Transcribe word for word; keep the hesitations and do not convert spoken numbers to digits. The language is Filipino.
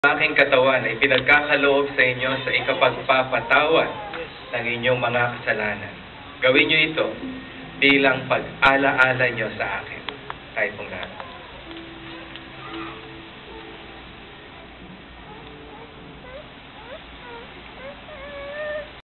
Aking katawan ay pinagkakaloob sa inyo sa ikapagpapatawad ng inyong mga kasalanan. Gawin niyo ito bilang pag-alaala niyo sa akin. Tayo pong lahat.